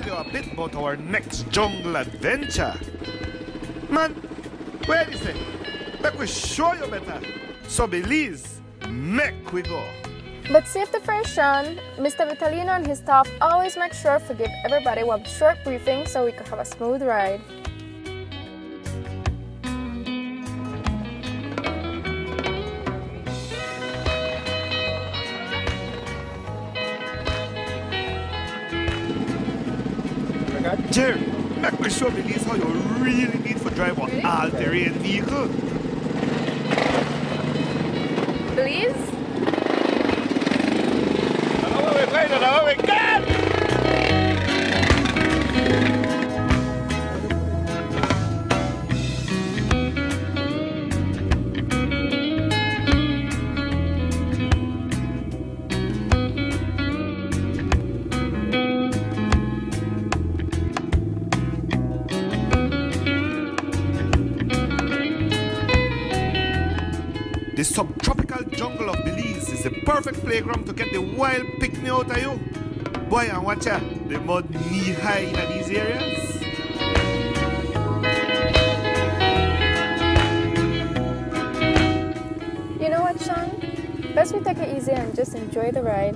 tell you a bit about our next jungle adventure. Man, where is it? Make we show you better. So Belize Mek we go. But safety first, Sean. Mr. Vitalino and his staff always make sure to give everybody one short briefing so we could have a smooth ride. Jerry, make me show Belize how you really need to drive an all-terrain vehicle. Belize? The subtropical jungle of Belize is the perfect playground to get the wild picnic out of you. Boy, and watch ya, the mud knee-high in these areas. You know what, Sean? Best we take it easy and just enjoy the ride.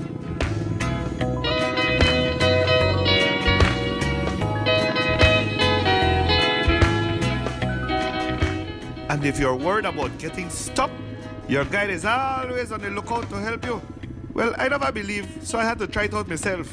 And if you're worried about getting stuck, your guide is always on the lookout to help you. Well, I never believed, so I had to try it out myself.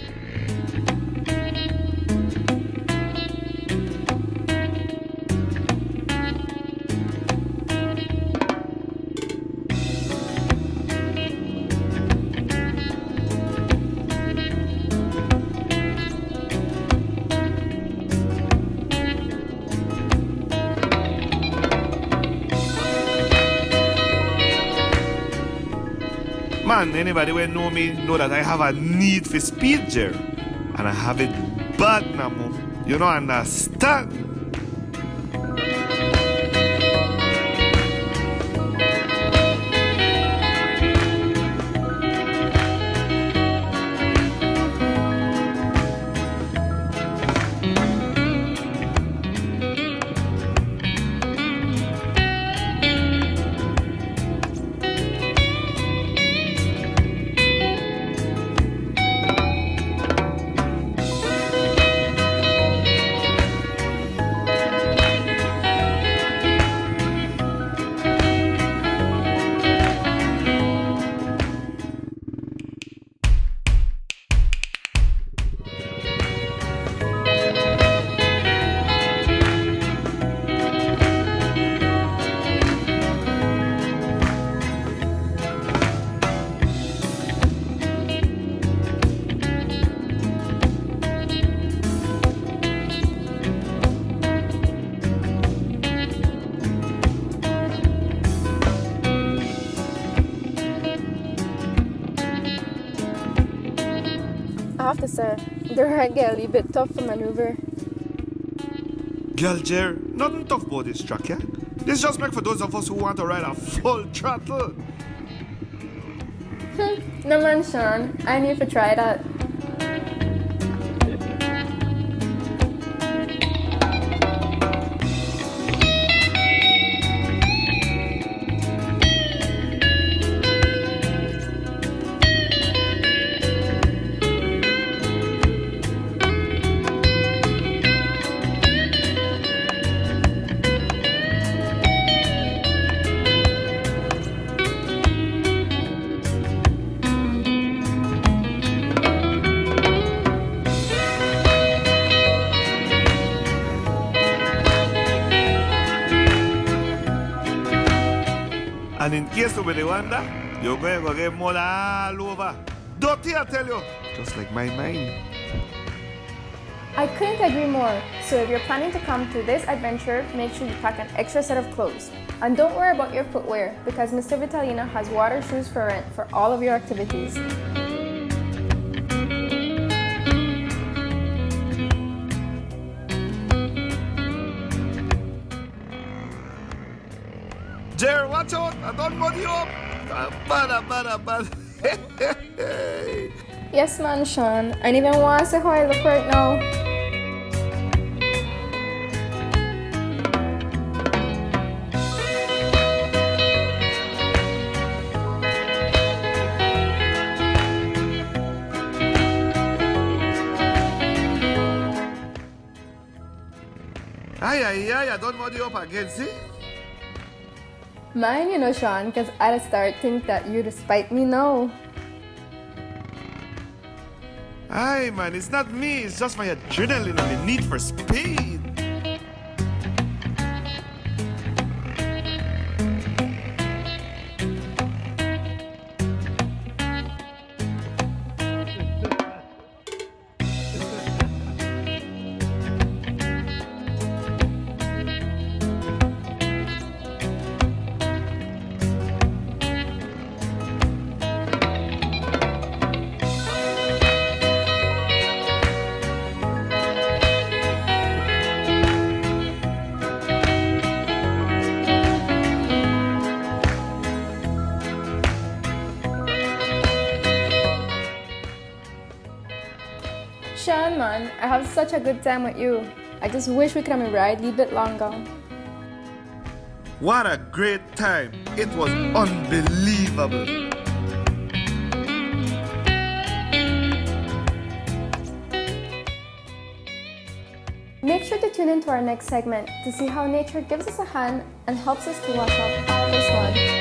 Man, anybody who know me know that I have a need for speed, Jer. And I have it bad now, you don't understand. I have to say, the ride get a little bit tough to maneuver. Girl, Jer, nothing tough about this track, yeah? This just make for those of us who want to ride a full throttle. No man, Sean. I need to try that. And in case you really wonder, you're going to get mud all over. Dirty, I tell you. Just like my mind. I couldn't agree more. So if you're planning to come to this adventure, make sure you pack an extra set of clothes. And don't worry about your footwear, because Mr. Vitalino has water shoes for rent for all of your activities. Jer, watch out! I don't mud you up! Bad. Yes, man, Sean. I don't even want to say how I look right now. I don't want you up again, see? Mine, you know, Sean, because I start think that you despite me now. Aye, man, it's not me. It's just my adrenaline and the need for speed. Sean, man, I have such a good time with you. I just wish we could have a ride a little bit longer. What a great time. It was unbelievable. Make sure to tune in to our next segment to see how nature gives us a hand and helps us to wash off all this mud.